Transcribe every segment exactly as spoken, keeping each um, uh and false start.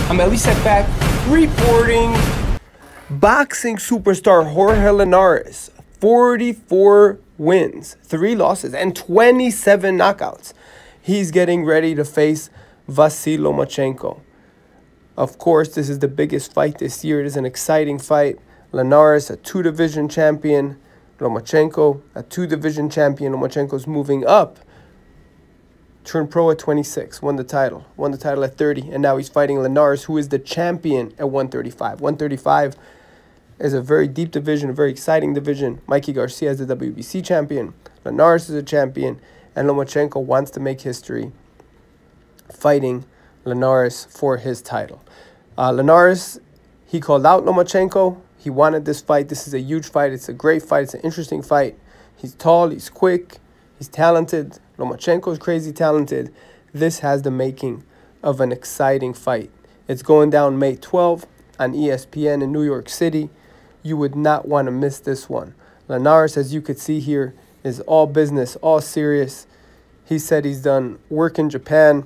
I'm Elie Seckbach reporting. Boxing superstar Jorge Linares, forty-four wins, three losses, and twenty-seven knockouts. He's getting ready to face Vasyl Lomachenko. Of course, this is the biggest fight this year. It is an exciting fight. Linares, a two-division champion. Lomachenko, a two-division champion. Lomachenko's moving up. Turned pro at twenty-six, won the title. Won the title at thirty, and now he's fighting Linares, who is the champion at one thirty-five. one thirty-five is a very deep division, a very exciting division. Mikey Garcia is the W B C champion. Linares is a champion, and Lomachenko wants to make history fighting Linares for his title. Uh, Linares, he called out Lomachenko. He wanted this fight. This is a huge fight. It's a great fight. It's an interesting fight. He's tall. He's quick. He's talented. Lomachenko is crazy talented. This has the making of an exciting fight. It's going down May twelfth on E S P N in New York City. You would not want to miss this one. Linares, as you could see here, is all business, all serious. He said he's done work in Japan,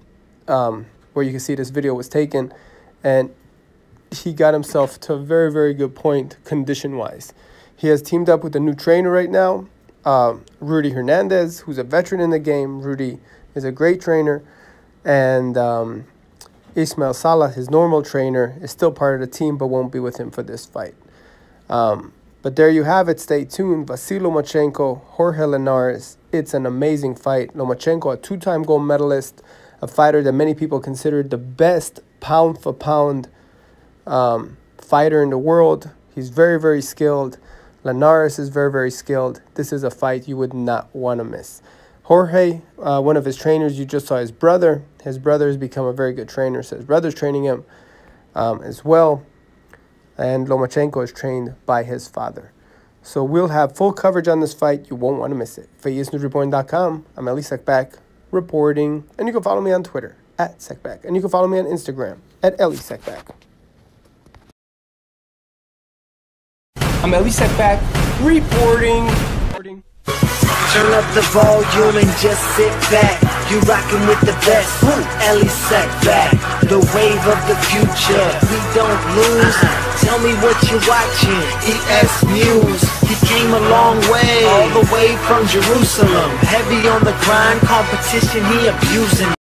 um, where you can see this video was taken, and he got himself to a very, very good point condition-wise. He has teamed up with a new trainer right now, uh, Rudy Hernandez, who's a veteran in the game. Rudy is a great trainer, and um, Ismael Salah, his normal trainer, is still part of the team but won't be with him for this fight. Um, but there you have it. Stay tuned. Vasyl Lomachenko, Jorge Linares. It's an amazing fight. Lomachenko, a two-time gold medalist, a fighter that many people consider the best pound-for-pound um, fighter in the world. He's very, very skilled. Linares is very, very skilled. This is a fight you would not want to miss. Jorge, uh, one of his trainers, you just saw his brother. His brother has become a very good trainer, so his brother's training him um, as well. And Lomachenko is trained by his father. So we'll have full coverage on this fight. You won't want to miss it. For E S News Reporting dot com, I'm Elie Seckbach reporting. And you can follow me on Twitter, at Seckbach. And you can follow me on Instagram, at Elie Seckbach. I'm Elie Seckbach reporting. Turn up the volume and just sit back. You rockin' with the best. Elie Seckbach, the wave of the future. We don't lose. Tell me what you're watching. E S News. He came a long way, all the way from Jerusalem. Heavy on the grind, competition he abusing.